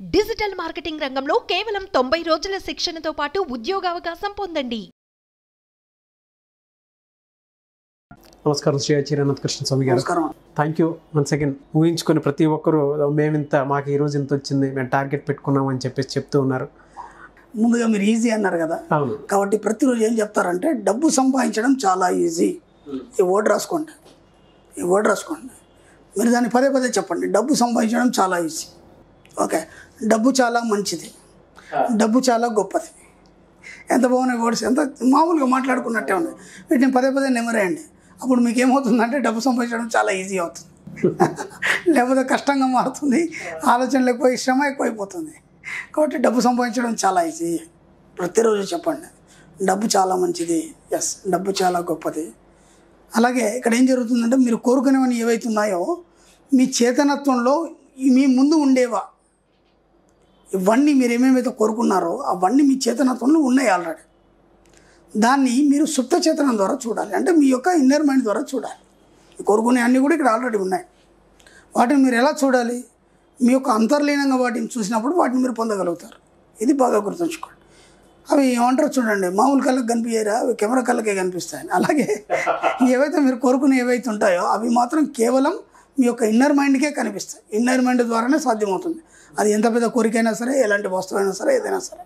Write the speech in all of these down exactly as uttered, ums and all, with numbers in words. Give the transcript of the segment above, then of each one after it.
Digital marketing రంగంలో కేవలం తొంభై రోజుల శిక్షణతో పాటు ఉద్యోగావకాశం పొందండి. నమస్కారం శ్రీ చిరానంద్ కృష్ణ స్వామి గారు. Thank you once again. ఊహించుకొని ప్రతి ఒక్కరూ మేమింత మాకు ఈరోజు ఇంత వచ్చింది, మేము టార్గెట్ పెట్టుకున్నాం అని చెప్పేసి చెప్తూ ఉన్నారు. ముందుగా మీరు ఈజీ అన్నారు కదా, అవును. కాబట్టి ప్రతిరోజు ఏం చెప్తారంటే డబ్బు సంపాదించడం చాలా ఈజీ. ఈ వర్డ్ రాసుకోండి, ఈ వర్డ్ రాసుకోండి. మీరు దాన్ని పదే పదే చెప్పండి. డబ్బు సంపాదించడం చాలా ఈజీ. ఓకే, డబ్బు చాలా మంచిది, డబ్బు చాలా గొప్పది. ఎంత బాగున్నాయి వర్డ్స్, ఎంత మామూలుగా మాట్లాడుకున్నట్టే ఉన్నాయి. వీటిని పదే పదే నెమరేయండి. అప్పుడు మీకు ఏమవుతుందంటే డబ్బు సంపాదించడం చాలా ఈజీ అవుతుంది. లేకపోతే కష్టంగా మారుతుంది, ఆలోచనలు ఎక్కువ, శ్రమ ఎక్కువైపోతుంది. కాబట్టి డబ్బు సంపాదించడం చాలా ఈజీ. ప్రతిరోజు చెప్పండి డబ్బు చాలా మంచిది, ఎస్ డబ్బు చాలా గొప్పది. అలాగే ఇక్కడ ఏం జరుగుతుందంటే మీరు కోరుకునేవన్నీ ఏవైతే ఉన్నాయో మీ చేతనత్వంలో మీ ముందు ఉండేవా, ఇవన్నీ మీరు ఏమేమైతే కోరుకున్నారో అవన్నీ మీ చేతనత్వంలో ఉన్నాయి ఆల్రెడీ. దాన్ని మీరు సుప్త చేతనం ద్వారా చూడాలి, అంటే మీ యొక్క ఇన్నర్ మైండ్ ద్వారా చూడాలి. కోరుకునే అన్నీ కూడా ఇక్కడ ఆల్రెడీ ఉన్నాయి. వాటిని మీరు ఎలా చూడాలి? మీ యొక్క అంతర్లీనంగా వాటిని చూసినప్పుడు వాటిని మీరు పొందగలుగుతారు. ఇది బాగా గుర్తుంచుకోండి. అవి ఏమంటారు చూడండి, మామూలు కళ్ళకి కనిపించారా, అవి కెమెరా కళ్ళకే కనిపిస్తాయి. అలాగే ఏవైతే మీరు కోరుకునే ఏవైతే ఉంటాయో అవి మాత్రం కేవలం మీ యొక్క ఇన్నర్ మైండ్కే కనిపిస్తాయి. ఇన్నర్ మైండ్ ద్వారానే సాధ్యమవుతుంది. అది ఎంత పెద్ద కోరికైనా సరే, ఎలాంటి వస్తువైనా సరే, ఏదైనా సరే.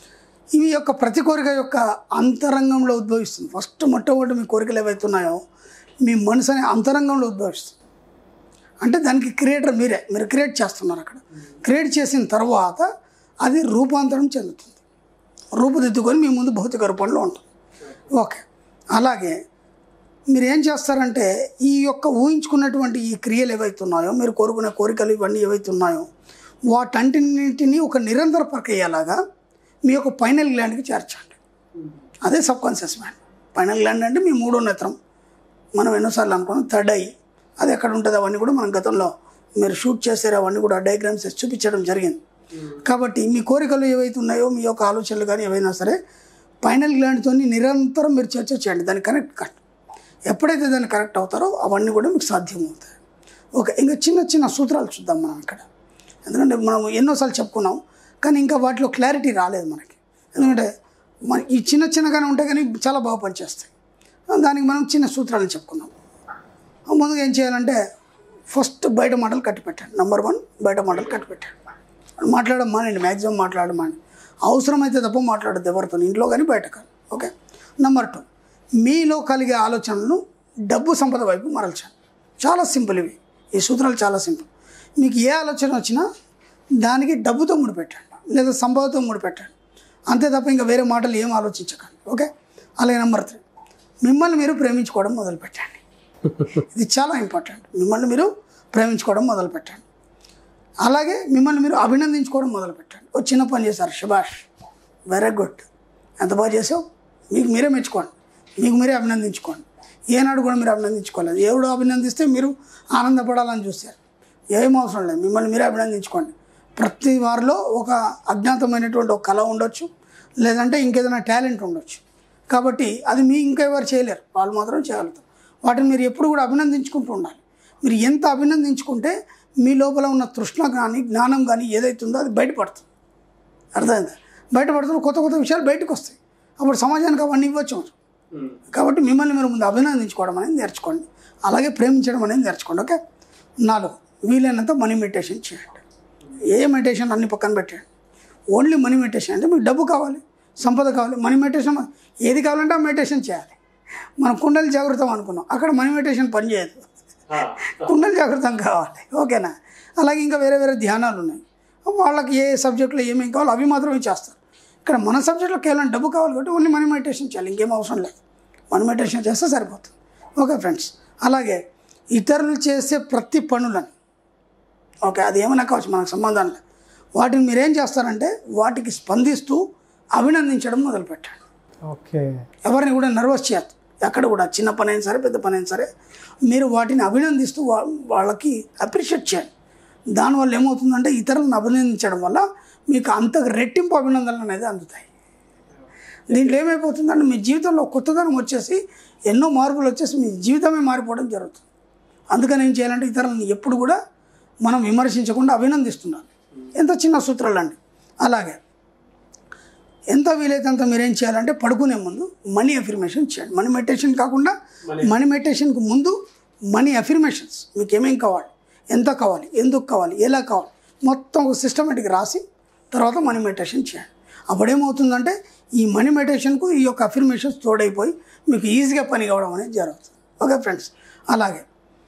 ఇవి యొక్క ప్రతి కోరిక యొక్క అంతరంగంలో ఉద్భవిస్తుంది. ఫస్ట్ మొట్టమొదటి మీ కోరికలు ఏవైతే ఉన్నాయో మీ మనసు అనే అంతరంగంలో ఉద్భవిస్తుంది. అంటే దానికి క్రియేటర్ మీరే, మీరు క్రియేట్ చేస్తున్నారు. అక్కడ క్రియేట్ చేసిన తర్వాత అది రూపాంతరం చెందుతుంది, రూపుదిద్దుకొని మీ ముందు భౌతిక రూపంలో ఉంటుంది. ఓకే, అలాగే మీరు ఏం చేస్తారంటే ఈ యొక్క ఊహించుకున్నటువంటి ఈ క్రియలు ఏవైతే ఉన్నాయో, మీరు కోరుకునే కోరికలు ఇవన్నీ ఏవైతే ఉన్నాయో వాటన్నింటినీ ఒక నిరంతర ప్రక్రియలాగా మీ యొక్క పైనల్ గ్లాండ్కి చేర్చండి. అదే సబ్కాన్షియస్ మైండ్. పైనల్ గ్లాండ్ అంటే మీ మూడో నేత్రం. మనం ఎన్నోసార్లు అనుకున్నాం థర్డ్ ఐ, అది ఎక్కడ ఉంటుంది అవన్నీ కూడా మనం గతంలో మీరు షూట్ చేసారు, అవన్నీ కూడా డయాగ్రామ్స్ చూపించడం జరిగింది. కాబట్టి మీ కోరికలు ఏవైతే ఉన్నాయో, మీ యొక్క ఆలోచనలు కానీ ఏవైనా సరే పైనల్ గ్లాండ్తో నిరంతరం మీరు చర్చ చేయండి. దాన్ని కనెక్ట్ కట్ ఎప్పుడైతే దాన్ని కనెక్ట్ అవుతారో అవన్నీ కూడా మీకు సాధ్యమవుతాయి. ఓకే, ఇంకా చిన్న చిన్న సూత్రాలు చూద్దాం మనం ఇక్కడ. ఎందుకంటే మనం ఎన్నోసార్లు చెప్పుకున్నాం కానీ ఇంకా వాటిలో క్లారిటీ రాలేదు మనకి. ఎందుకంటే మన ఈ చిన్న చిన్నగానే ఉంటాయి కానీ చాలా బాగా పనిచేస్తాయి. దానికి మనం చిన్న సూత్రాలను చెప్పుకున్నాం. ముందుగా ఏం చేయాలంటే ఫస్ట్ బయట మాటలు కట్టి పెట్టండి. నెంబర్ వన్, బయట మాటలు కట్టి పెట్టండి. మాట్లాడడం మానండి, మ్యాక్సిమం మాట్లాడడం మానండి. అవసరమైతే తప్ప మాట్లాడద్దు ఎవరితో, ఇంట్లో కానీ బయట కానీ. ఓకే, నెంబర్ టూ, మీలో కలిగే ఆలోచనలను డబ్బు సంపద వైపు మరల్చండి. చాలా సింపుల్ ఇవి, ఈ సూత్రాలు చాలా సింపుల్. మీకు ఏ ఆలోచన వచ్చినా దానికి డబ్బుతో ముడిపెట్టండి లేదా సంపదతో ముడిపెట్టండి, అంతే తప్ప ఇంకా వేరే మాటలు ఏం ఆలోచించకండి. ఓకే, అలాగే నెంబర్ త్రీ, మిమ్మల్ని మీరు ప్రేమించుకోవడం మొదలుపెట్టండి. ఇది చాలా ఇంపార్టెంట్. మిమ్మల్ని మీరు ప్రేమించుకోవడం మొదలుపెట్టండి. అలాగే మిమ్మల్ని మీరు అభినందించుకోవడం మొదలుపెట్టండి. ఓ చిన్న పని చేశారు, శభాష్, వెరీ గుడ్, ఎంత బాగా చేసావు, మీకు మీరే మెచ్చుకోండి, మీకు మీరే అభినందించుకోండి. ఏనాడు కూడా మీరు అభినందించుకోలేదు. ఎవడు అభినందిస్తే మీరు ఆనందపడాలని చూస్తారు. ఏం అవసరం లేదు, మిమ్మల్ని మీరే అభినందించుకోండి. ప్రతి వారిలో ఒక అజ్ఞాతమైనటువంటి ఒక కళ ఉండొచ్చు, లేదంటే ఇంకేదైనా టాలెంట్ ఉండొచ్చు. కాబట్టి అది మీ ఇంకెవరు చేయలేరు, వాళ్ళు మాత్రం చేయగలుగుతారు. వాటిని మీరు ఎప్పుడు కూడా అభినందించుకుంటూ ఉండాలి. మీరు ఎంత అభినందించుకుంటే మీ లోపల ఉన్న తృష్ణ కానీ జ్ఞానం కానీ ఏదైతే ఉందో అది బయటపడుతుంది. అర్థమైందా? బయటపడుతున్న కొత్త కొత్త విషయాలు బయటకు వస్తాయి. అప్పుడు సమాజానికి అవన్నీ ఇవ్వచ్చు. కాబట్టి మిమ్మల్ని మీరు ముందు అభినందించుకోవడం అనేది నేర్చుకోండి. అలాగే ప్రేమించడం అనేది నేర్చుకోండి. ఓకే, నాలుగు, వీలైనంత మనీ మెడిటేషన్ చేయండి. ఏ మెడిటేషన్ అన్ని పక్కన పెట్టండి. Only money meditation. అంటే మీకు డబ్బు కావాలి, సంపద కావాలి, మనీ మెడిటేషన్ ఏది కావాలంటే ఆ మెడిటేషన్ చేయాలి. మనం కుండలి జాగృతం అనుకున్నాం, అక్కడ మనీ మెడిటేషన్ పనిచేయదు, కుండలి జాగృతం కావాలి. ఓకేనా? అలాగే ఇంకా వేరే వేరే ధ్యానాలు ఉన్నాయి, వాళ్ళకి ఏ సబ్జెక్టులో ఏమేమి కావాలో అవి మాత్రమే చేస్తారు. ఇక్కడ మన సబ్జెక్టులో కేవలం డబ్బు కావాలి కాబట్టి ఓన్లీ మనీ మెడిటేషన్ చేయాలి, ఇంకేం అవసరం లేదు. మనీ మెడిటేషన్ చేస్తే సరిపోతుంది. ఓకే ఫ్రెండ్స్, అలాగే ఇతరులు చేసే ప్రతి పనులను, ఓకే అది ఏమైనా కావచ్చు మనకు సంబంధం లేదు, వాటిని మీరేం చేస్తారంటే వాటికి స్పందిస్తూ అభినందించడం మొదలుపెట్టండి. ఓకే, ఎవరిని కూడా నర్వస్ చేయద్దు. ఎక్కడ కూడా చిన్న పని అయినా సరే పెద్ద పని అయినా సరే మీరు వాటిని అభినందిస్తూ వాళ్ళకి అప్రిషియేట్ చేయండి. దానివల్ల ఏమవుతుందంటే ఇతరులను అభినందించడం వల్ల మీకు అంత రెట్టింపు అభినందనలు అనేది అందుతాయి. దీంట్లో ఏమైపోతుందంటే మీ జీవితంలో కొత్తదనం వచ్చేసి ఎన్నో మార్పులు వచ్చేసి మీ జీవితమే మారిపోవడం జరుగుతుంది. అందుకని ఏం చేయాలంటే ఇతరులను ఎప్పుడు కూడా మనం విమర్శించకుండా అభినందిస్తున్నాం. ఎంత చిన్న సూత్రాలు అండి. అలాగే ఎంత వీలైతే అంత మీరేం చేయాలంటే పడుకునే ముందు మనీ అఫర్మేషన్ చేయండి. మనీ మెడిటేషన్ కాకుండా మనీ మెడిటేషన్కి ముందు మనీ అఫర్మేషన్స్, మీకు ఏమేం కావాలి, ఎంత కావాలి, ఎందుకు కావాలి, ఎలా కావాలి, మొత్తం ఒక సిస్టమేటిక్ రాసి తర్వాత మనీ మెడిటేషన్ చేయండి. అప్పుడేమవుతుందంటే ఈ మనీ మెడిటేషన్కు ఈ యొక్క అఫర్మేషన్స్ తోడైపోయి మీకు ఈజీగా పని కావడం అనేది జరుగుతుంది. ఓకే ఫ్రెండ్స్, అలాగే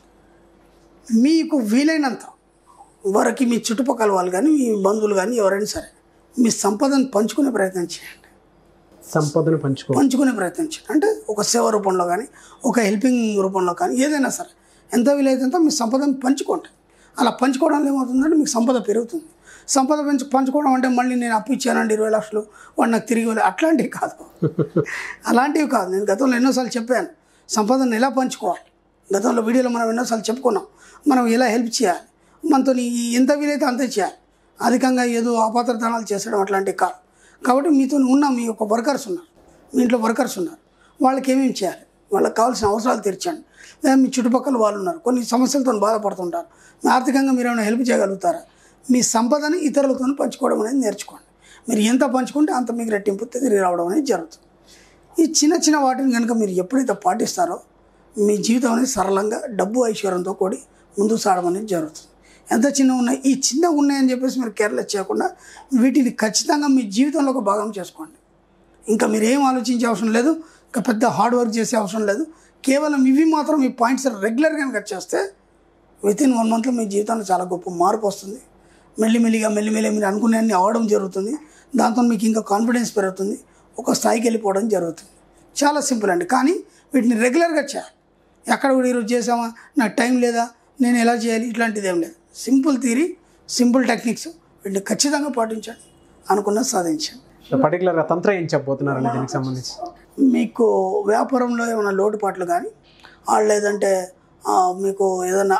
మీకు వీలైనంత వరకు మీ చుట్టుపక్కల వాళ్ళు కానీ మీ బంధువులు కానీ ఎవరైనా సరే మీ సంపదను పంచుకునే ప్రయత్నం చేయండి. సంపదను పంచుకో పంచుకునే ప్రయత్నం చేయండి. అంటే ఒక సేవ రూపంలో కానీ ఒక హెల్పింగ్ రూపంలో కానీ ఏదైనా సరే ఎంత వీలైతే అంత మీ సంపదను పంచుకోండి. అలా పంచుకోవడం ఏమవుతుందంటే మీకు సంపద పెరుగుతుంది. సంపద పెంచు పంచుకోవడం అంటే మళ్ళీ నేను అప్పు ఇచ్చానండి ఇరవై లక్షలు వాడు నాకు తిరిగి ఇవ్వలేదు, అట్లాంటివి కాదు. అలాంటివి కాదు. నేను గతంలో ఎన్నోసార్లు చెప్పాను సంపదను ఎలా పంచుకోవాలి. గతంలో వీడియోలో మనం ఎన్నోసార్లు చెప్పుకున్నాం. మనం ఎలా హెల్ప్ చేయాలి, మనతో ఎంత వీలైతే అంతే చేయాలి. అధికంగా ఏదో అపాత్రదానాలు చేసడం అట్లాంటివి కాదు. కాబట్టి మీతో ఉన్న మీ యొక్క వర్కర్స్ ఉన్నారు, మీ ఇంట్లో వర్కర్స్ ఉన్నారు, వాళ్ళకి ఏమేమి చేయాలి, వాళ్ళకి కావాల్సిన అవసరాలు తీర్చండి. లేదా మీ చుట్టుపక్కల వాళ్ళు ఉన్నారు, కొన్ని సమస్యలతో బాధపడుతుంటారు, ఆర్థికంగా మీరు ఏమైనా హెల్ప్ చేయగలుగుతారా, మీ సంపదని ఇతరులతో పంచుకోవడం అనేది నేర్చుకోండి. మీరు ఎంత పంచుకుంటే అంత మీకు రెట్టింపు తిరిగి రావడం అనేది జరుగుతుంది. ఈ చిన్న చిన్న వాటిని కనుక మీరు ఎప్పుడైతే పాటిస్తారో మీ జీవితం అనేది సరళంగా డబ్బు ఐశ్వర్యంతో కూడి ముందుకు సాగడం అనేది జరుగుతుంది. ఎంత చిన్న ఉన్నాయి, ఈ చిన్న ఉన్నాయని చెప్పేసి మీరు కేర్లెస్ చేయకుండా వీటిని ఖచ్చితంగా మీ జీవితంలో ఒక భాగం చేసుకోండి. ఇంకా మీరు ఏం ఆలోచించే అవసరం లేదు, ఇంకా పెద్ద హార్డ్ వర్క్ చేసే అవసరం లేదు. కేవలం ఇవి మాత్రం మీ పాయింట్స్ రెగ్యులర్గా కనుక చేస్తే విత్ ఇన్ వన్ మంత్లో మీ జీవితంలో చాలా గొప్ప మార్పు వస్తుంది. మెల్లిమెల్లిగా మెల్లిమెల్లి మీరు అనుకునే అన్ని అవడం జరుగుతుంది. దాంతో మీకు ఇంకా కాన్ఫిడెన్స్ పెరుగుతుంది, ఒక స్థాయికి వెళ్ళిపోవడం జరుగుతుంది. చాలా సింపుల్ అండి. కానీ వీటిని రెగ్యులర్గా చేయాలి. ఎక్కడ కూడా ఈరోజు చేసామా, నాకు టైం లేదా, నేను ఎలా చేయాలి, ఇట్లాంటిది ఏం లేదు. సింపుల్ థియరీ, సింపుల్ టెక్నిక్స్, వీటిని ఖచ్చితంగా పాటించండి, అనుకున్నది సాధించండి. పర్టికులర్గా తంత్రం ఏం చెప్పబోతున్నారండి దీనికి సంబంధించి? మీకు వ్యాపారంలో ఏమైనా లోటుపాట్లు కానీ లేదంటే మీకు ఏదైనా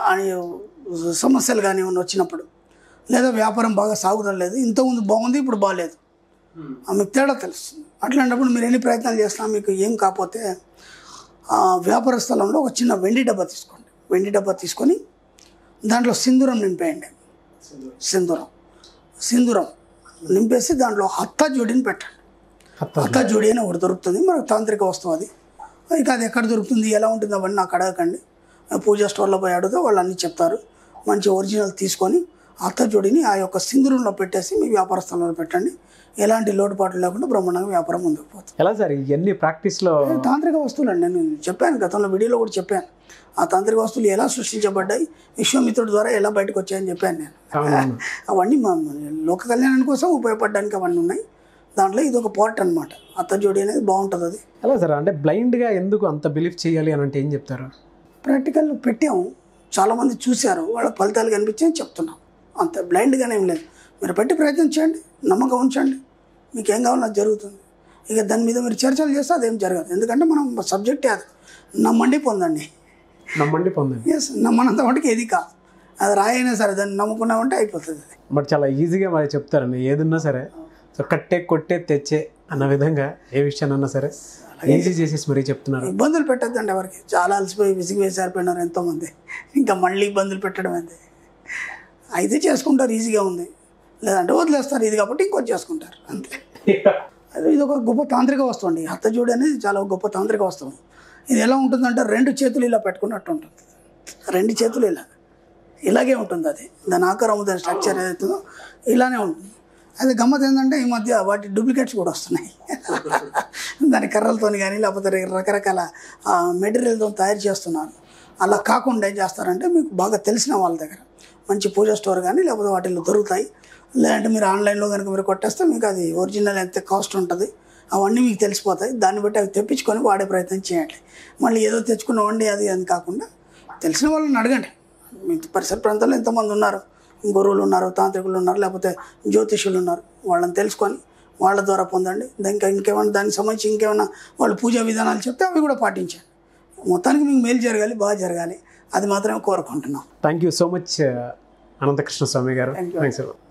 సమస్యలు కానీ ఏమైనా వచ్చినప్పుడు, లేదా వ్యాపారం బాగా సాగుతం లేదు, ఇంతకుముందు బాగుంది ఇప్పుడు బాగాలేదు, మీకు తేడా తెలుస్తుంది. అట్లాంటప్పుడు మీరు ఎన్ని ప్రయత్నాలు చేసినా మీకు ఏం కాకపోతే వ్యాపార స్థలంలో ఒక చిన్న వెండి డబ్బా తీసుకోండి. వెండి డబ్బా తీసుకొని దాంట్లో సింధూరం నింపేయండి. సింధూరం సింధూరం నింపేసి దాంట్లో హత్త జోడిని పెట్టండి. హత్త జోడి అని ఒకటి దొరుకుతుంది, మనకు తాంత్రిక వస్తువు అది. ఇక అది ఎక్కడ దొరుకుతుంది, ఎలా ఉంటుంది అవన్నీ నాకు అడగకండి. పూజా స్టోర్లో పోయి అడిగితే వాళ్ళు అన్నీ చెప్తారు. మంచి ఒరిజినల్ తీసుకొని హత్త జోడిని ఆ యొక్క సింధూరంలో పెట్టేసి మీ వ్యాపార స్థలంలో పెట్టండి. ఎలాంటి లోటుపాట్లు లేకుండా బ్రహ్మాండంగా వ్యాపారం ముందుకు పోతుంది. ఎలా సార్ ఇవన్నీ ప్రాక్టీస్లో? తాంత్రిక వస్తువులు అండి, నేను చెప్పాను గతంలో వీడియోలో కూడా చెప్పాను. ఆ తాంత్రిక వస్తువులు ఎలా సృష్టించబడ్డాయి, విశ్వామిత్రుడి ద్వారా ఎలా బయటకు వచ్చాయని చెప్పాను నేను. అవన్నీ మా లోక కళ్యాణం కోసం ఉపయోగపడడానికి అవన్నీ ఉన్నాయి. దాంట్లో ఇది ఒక పార్ట్ అనమాట. అత్త జోడి అనేది బాగుంటుంది. అది ఎలా సార్, అంటే బ్లైండ్గా ఎందుకు అంత బిలీవ్ చేయాలి అని అంటే ఏం చెప్తారు? ప్రాక్టికల్ పెట్టాము, చాలామంది చూశారు, వాళ్ళ ఫలితాలు కనిపించాయని చెప్తున్నాం. అంత బ్లైండ్గానే ఏం లేదు. మీరు పెట్టి ప్రయత్నం చేయండి, నమ్మకం ఉంచండి, మీకు ఏం కావాలో అది జరుగుతుంది. ఇక దాని మీద మీరు చర్చలు చేస్తే అదేం జరగదు. ఎందుకంటే మనం సబ్జెక్టే అది. నమ్మండి పొందండి, నమ్మండి పొందండి. ఎస్, నమ్మనంత మటుకు ఏది కాదు. అది రాయైనా సరే దాన్ని నమ్ముకున్నామంటే అయిపోతుంది. అది బట్ చాలా ఈజీగా మరి చెప్తారండి. ఏదున్నా సరే సో కట్టే కొట్టే తెచ్చే అన్న విధంగా ఏ విషయాన్నన్నా సరే ఈజీ చేసేసి మరీ చెప్తున్నారు. ఇబ్బందులు పెట్టద్దండి ఎవరికి. చాలా అలసిపోయి విసిగి వేసారిపోయినారు ఎంతోమంది. ఇంకా మళ్ళీ ఇబ్బందులు పెట్టడం అంతే. అయితే చేసుకుంటారు, ఈజీగా ఉంది. లేదంటే వదిలేస్తారు, ఇది కాబట్టి ఇంకోటి చేసుకుంటారు అంతే. అది ఇది ఒక గొప్ప తాంత్రిక వస్తువు అండి. హత్త జోడి అనేది చాలా గొప్ప తాంత్రిక వస్తువు. ఇది ఎలా ఉంటుందంటే రెండు చేతులు ఇలా పెట్టుకున్నట్టు ఉంటుంది. రెండు చేతులు ఇలా ఇలాగే ఉంటుంది. అది దాని ఆకారం, దాని స్ట్రక్చర్ ఏదైతుందో ఇలానే ఉంటుంది. అది గమ్మత్ ఏంటంటే ఈ మధ్య వాటి డూప్లికేట్స్ కూడా వస్తున్నాయి. దాని కర్రలతో కానీ లేకపోతే రకరకాల మెటీరియల్తో తయారు చేస్తున్నారు. అలా కాకుండా ఏం చేస్తారంటే మీకు బాగా తెలిసిన వాళ్ళ దగ్గర మంచి పూజా స్టోర్ కానీ లేకపోతే వాటిల్లో దొరుకుతాయి. లేదంటే మీరు ఆన్లైన్లో కనుక మీరు కొట్టేస్తే మీకు అది ఒరిజినల్ ఎంత కాస్ట్ ఉంటుంది అవన్నీ మీకు తెలిసిపోతాయి. దాన్ని బట్టి అవి తెప్పించుకొని వాడే ప్రయత్నం చేయండి. మళ్ళీ ఏదో తెచ్చుకున్న వండి అది అని కాకుండా తెలిసిన వాళ్ళని అడగండి. మీ పరిసర ప్రాంతాల్లో ఎంతమంది ఉన్నారు, గురువులు ఉన్నారు, తాంత్రికులు ఉన్నారు, లేకపోతే జ్యోతిషులు ఉన్నారు, వాళ్ళని తెలుసుకొని వాళ్ళ ద్వారా పొందండి. ఇంకా ఇంకేమైనా దానికి సంబంధించి ఇంకేమైనా వాళ్ళు పూజా విధానాలు చెప్తే అవి కూడా పాటించండి. మొత్తానికి మీకు మేలు జరగాలి, బాగా జరగాలి, అది మాత్రమే కోరుకుంటున్నాం. Thank you so much Anantakrishna Swami గారు. థ్యాంక్స్.